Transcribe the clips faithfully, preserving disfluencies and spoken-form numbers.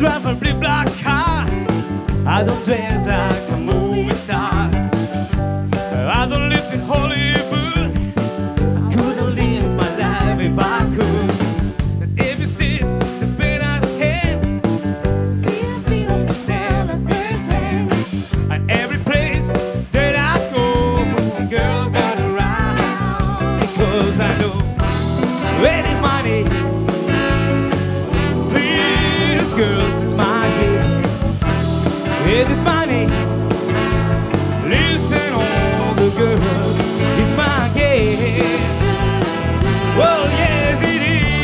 drive a big black car. I don't dress like a movie star. I don't live in Hollywood. I couldn't live my life if I could. And if you see the pain I had, see the feel the smell of firsthand. At every place that I go, girls got around. Because I know where is money. Please, girls, it's my game. Where is money. Listen, all the girls, it's my game. Well, yes, it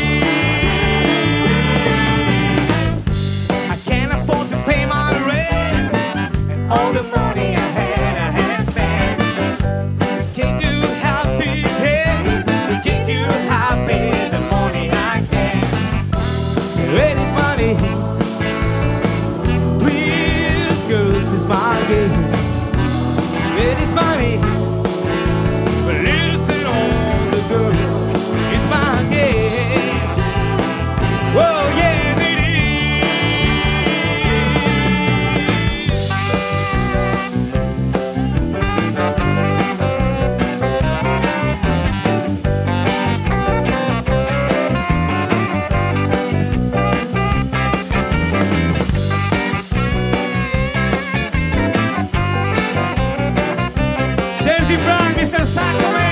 is. I can't afford to pay my rent, and all the money I had, I had spent. Can't you happy, hey? Can't you happy the money I get? Where is money? Please, girls, it's my game. It is money, but listen on the girl, it's my game. Whoa, yes it Sergi Franch, Mister Saxo Man.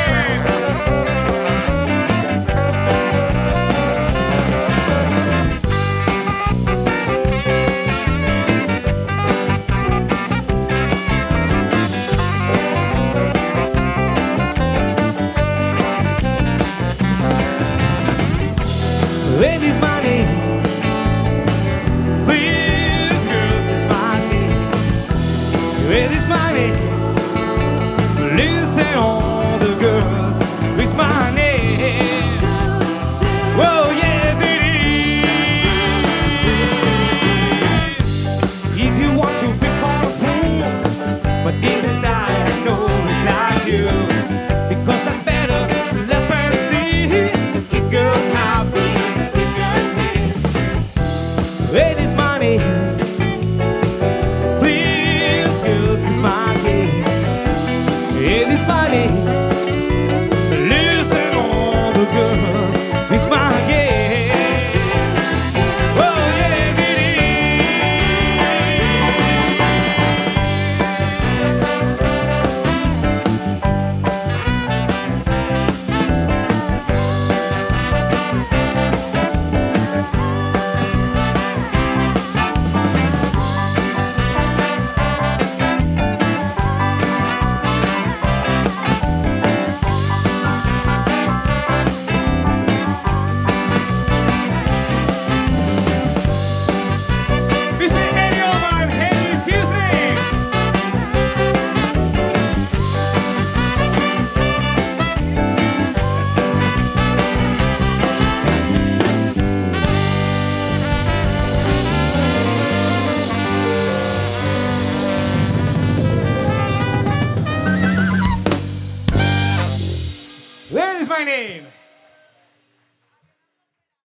Where is money? Please, girls, it's my game. Where is money? Listen on